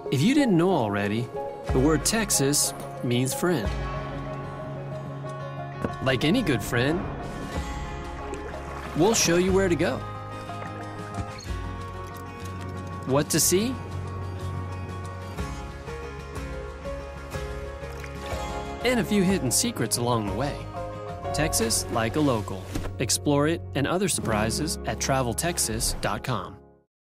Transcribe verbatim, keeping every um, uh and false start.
If you didn't know already, the word Texas means friend. Like any good friend, we'll show you where to go, what to see, and a few hidden secrets along the way. Texas like a local. Explore it and other surprises at travel texas dot com.